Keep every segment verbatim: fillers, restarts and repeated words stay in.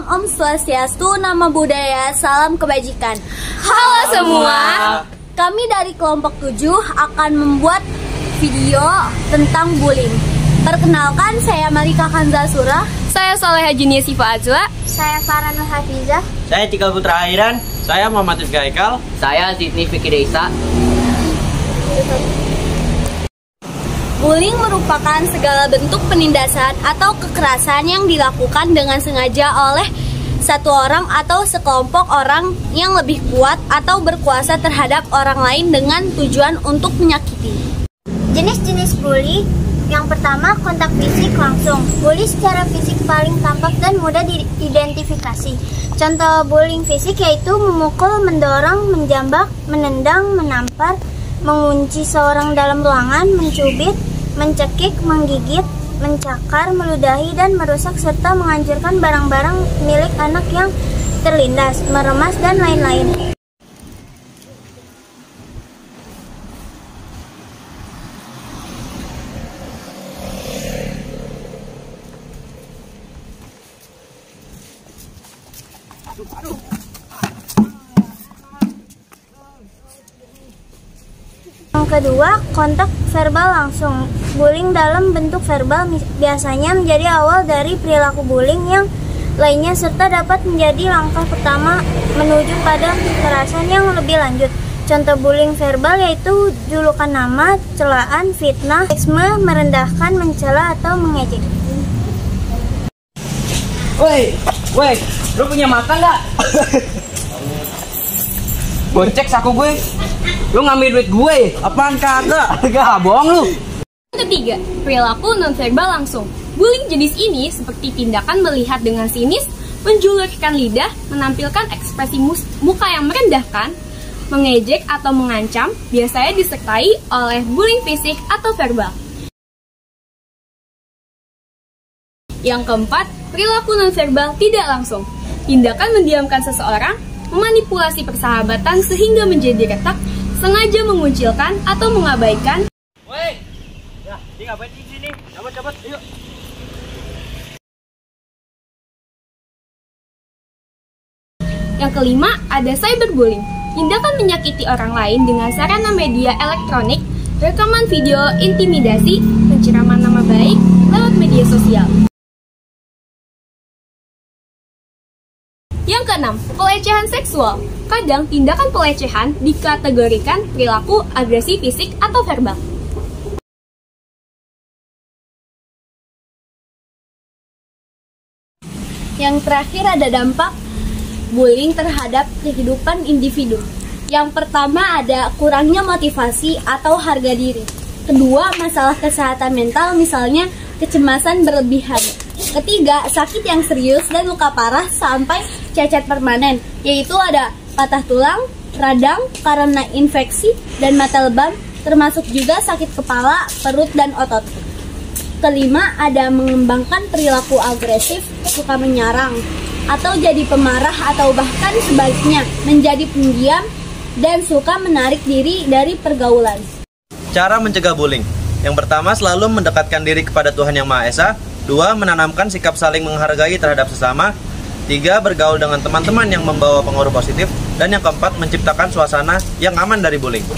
Om Swastiastu, Namo Buddhaya, salam kebajikan. Halo semua. Kami dari kelompok tujuh akan membuat video tentang bullying. Perkenalkan, saya Malika Kanzasura. Saya Soleha Junia Siva Azwa. Saya Farhan Hafizah. Saya Tika Putra Airan. Saya Muhammad Rizka Haikal. Saya Zidni Fikri Desa. Bullying merupakan segala bentuk penindasan atau kekerasan yang dilakukan dengan sengaja oleh satu orang atau sekelompok orang yang lebih kuat atau berkuasa terhadap orang lain dengan tujuan untuk menyakiti. Jenis-jenis bully. Yang pertama, kontak fisik langsung. Bully secara fisik paling tampak dan mudah diidentifikasi. Contoh bullying fisik yaitu memukul, mendorong, menjambak, menendang, menampar, mengunci seorang dalam ruangan, mencubit, mencekik, menggigit, mencakar, meludahi, dan merusak serta menghancurkan barang-barang milik anak yang terlindas, meremas, dan lain-lain. Yang kedua, kontak verbal langsung. Bullying dalam bentuk verbal biasanya menjadi awal dari perilaku bullying yang lainnya serta dapat menjadi langkah pertama menuju pada kekerasan yang lebih lanjut. Contoh bullying verbal yaitu julukan nama, celaan, fitnah, seksisme, merendahkan, mencela, atau mengejek. Woi, woi, lu punya mata nggak? Gocek saku gue. Lu ngambil duit gue. Apaan kagak? Gak, bohong lu. Ketiga, perilaku nonverbal langsung. Bullying jenis ini seperti tindakan melihat dengan sinis, menjulurkan lidah, menampilkan ekspresi muka yang merendahkan, mengejek atau mengancam, biasanya disertai oleh bullying fisik atau verbal. Yang keempat, perilaku nonverbal tidak langsung. Tindakan mendiamkan seseorang, memanipulasi persahabatan sehingga menjadi retak, sengaja mengucilkan atau mengabaikan. Woi, ya, dia ngapain di sini? Cabut-cabut, yuk. Yang kelima, ada cyberbullying. Tindakan menyakiti orang lain dengan sarana media elektronik, rekaman video intimidasi, pencemaran nama baik lewat media sosial. Yang keenam, pelecehan seksual. Kadang tindakan pelecehan dikategorikan perilaku agresi fisik atau verbal. Yang terakhir ada dampak bullying terhadap kehidupan individu. Yang pertama ada kurangnya motivasi atau harga diri. Kedua, masalah kesehatan mental, misalnya kecemasan berlebihan. Ketiga, sakit yang serius dan luka parah sampai cacat permanen, yaitu ada patah tulang, radang karena infeksi, dan mata lebam, termasuk juga sakit kepala, perut, dan otot. Kelima, ada mengembangkan perilaku agresif, suka menyerang, atau jadi pemarah, atau bahkan sebaliknya, menjadi pendiam dan suka menarik diri dari pergaulan. Cara mencegah bullying. Yang pertama, selalu mendekatkan diri kepada Tuhan Yang Maha Esa. Dua, menanamkan sikap saling menghargai terhadap sesama. Tiga, bergaul dengan teman-teman yang membawa pengaruh positif. Dan yang keempat, menciptakan suasana yang aman dari bullying.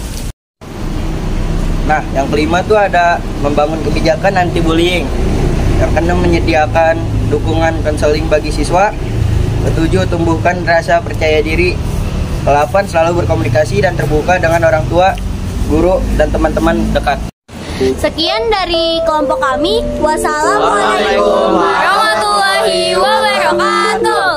Nah, yang kelima tuh ada membangun kebijakan anti bullying. Yang keenam, menyediakan dukungan konseling bagi siswa. Ketujuh, tumbuhkan rasa percaya diri. Kedelapan, selalu berkomunikasi dan terbuka dengan orang tua, guru, dan teman-teman dekat. Sekian dari kelompok kami. Wassalamualaikum warahmatullahi wabarakatuh.